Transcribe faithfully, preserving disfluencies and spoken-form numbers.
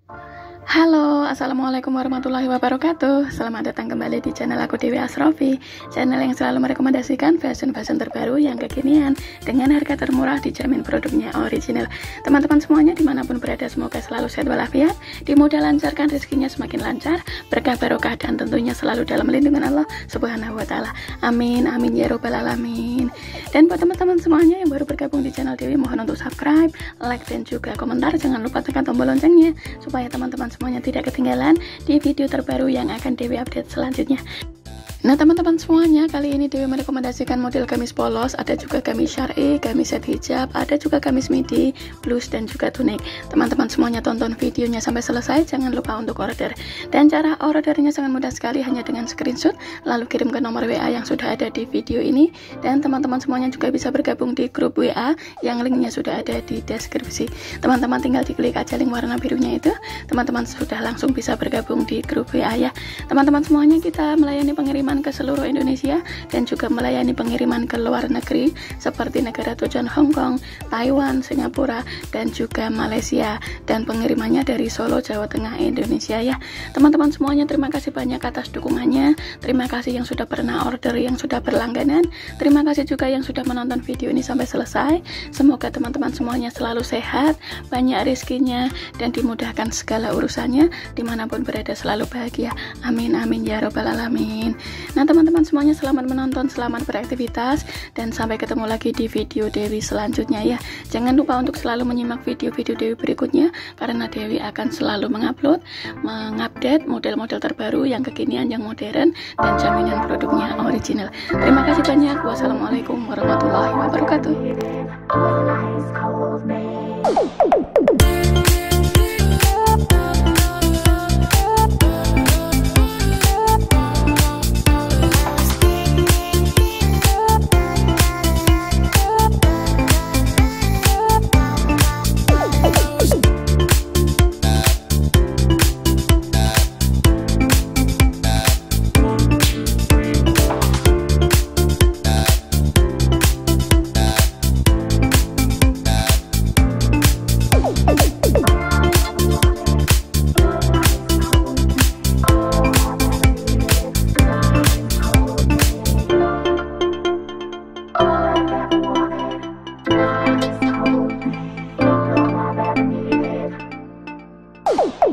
Halo, assalamualaikum warahmatullahi wabarakatuh. Selamat datang kembali di channel aku Dewi Asrofi, channel yang selalu merekomendasikan fashion-fashion terbaru yang kekinian dengan harga termurah, dijamin produknya original. Teman-teman semuanya dimanapun berada, semoga selalu sehat walafiat, dimudahkan lancarkan rezekinya semakin lancar, berkah barokah, dan tentunya selalu dalam lindungan Allah Subhanahu wa Ta'ala. Amin, amin ya robbal alamin. Dan buat teman-teman semuanya yang baru bergabung di channel Dewi, mohon untuk subscribe, like, dan juga komentar. Jangan lupa tekan tombol loncengnya supaya teman-teman semuanya tidak ketinggalan di video terbaru yang akan Dewi update selanjutnya. Nah teman-teman semuanya, kali ini Dewi merekomendasikan model gamis polos, ada juga gamis syar'i, gamis set hijab, ada juga gamis midi, blus, dan juga tunik. Teman-teman semuanya tonton videonya sampai selesai, jangan lupa untuk order. Dan cara ordernya sangat mudah sekali, hanya dengan screenshot lalu kirim ke nomor W A yang sudah ada di video ini. Dan teman-teman semuanya juga bisa bergabung di grup W A yang linknya sudah ada di deskripsi. Teman-teman tinggal diklik aja link warna birunya itu, teman-teman sudah langsung bisa bergabung di grup W A ya. Teman-teman semuanya, kita melayani pengiriman ke seluruh Indonesia dan juga melayani pengiriman ke luar negeri seperti negara tujuan Hong Kong, Taiwan, Singapura, dan juga Malaysia, dan pengirimannya dari Solo, Jawa Tengah, Indonesia ya. Teman-teman semuanya, terima kasih banyak atas dukungannya, terima kasih yang sudah pernah order, yang sudah berlangganan, terima kasih juga yang sudah menonton video ini sampai selesai. Semoga teman-teman semuanya selalu sehat, banyak rezekinya, dan dimudahkan segala urusannya, dimanapun berada selalu bahagia. Amin amin ya robbal alamin. Nah teman-teman semuanya, selamat menonton, selamat beraktivitas, dan sampai ketemu lagi di video Dewi selanjutnya ya. Jangan lupa untuk selalu menyimak video-video Dewi berikutnya, karena Dewi akan selalu mengupload, mengupdate model-model terbaru yang kekinian, yang modern, dan jaminan produknya original. Terima kasih banyak. Wassalamualaikum warahmatullahi wabarakatuh. Oh!